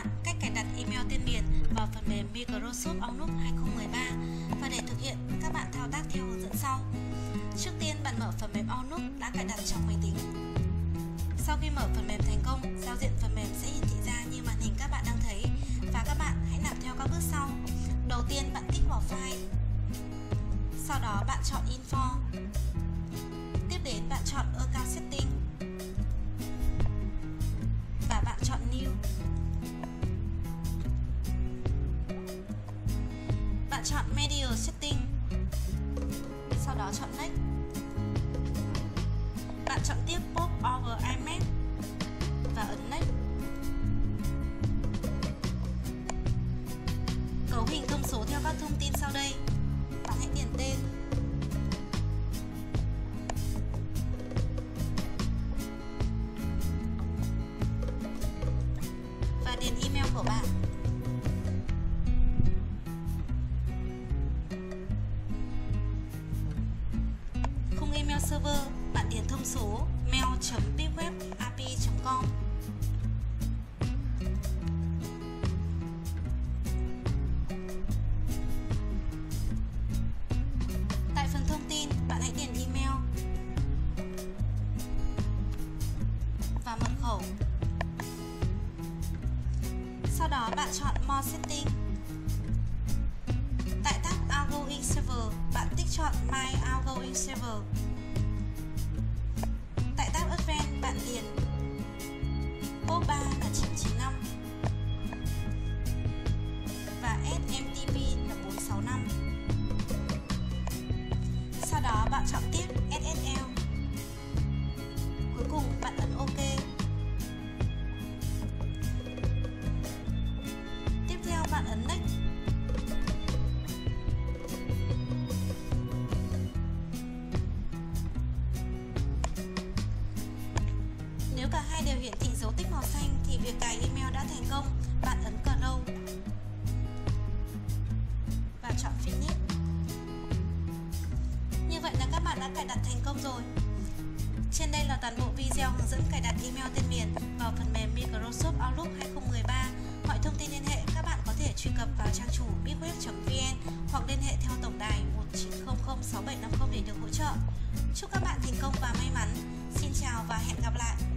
bạn cách cài đặt email tên miền vào phần mềm Microsoft Outlook 2013 và để thực hiện, các bạn thao tác theo hướng dẫn sau. Trước tiên, bạn mở phần mềm Outlook đã cài đặt trong máy tính. Sau khi mở phần mềm thành công, giao diện phần mềm sẽ hiển thị ra như màn hình các bạn đang thấy và các bạn hãy làm theo các bước sau. Đầu tiên, bạn kích vào File. Sau đó, bạn chọn Info. Tiếp đến, bạn chọn Account Setting và bạn chọn New. Bạn chọn Media Setting. Sau đó chọn Next. Bạn chọn tiếp Pop over iMessage và ấn Next. Cấu hình thông số theo các thông tin sau đây. Bạn hãy điền tên, và điền email của bạn. Khung email server, bạn điền thông số mail.bigwebapi.com. Tại phần thông tin, bạn hãy điền email và mật khẩu. Sau đó bạn chọn More Setting. Tại tab Outgoing Server, bạn tích chọn My Outgoing Server. Tại tab Advanced, bạn điền port 3 là 995 và SMTP là 465. Sau đó bạn chọn tiếp SSL. Cuối cùng bạn ấn OK. Tiếp theo bạn ấn Next. Nếu cả hai đều hiển thị dấu tích màu xanh thì việc cài email đã thành công. Bạn ấn Close và chọn Finish. Như vậy là các bạn đã cài đặt thành công rồi. Trên đây là toàn bộ video hướng dẫn cài đặt email tên miền vào phần mềm Microsoft Outlook 2013. Mọi thông tin liên hệ các bạn có thể truy cập vào trang chủ bigweb.vn hoặc liên hệ theo tổng đài 1900 6750 để được hỗ trợ. Chúc các bạn thành công và may mắn. Xin chào và hẹn gặp lại.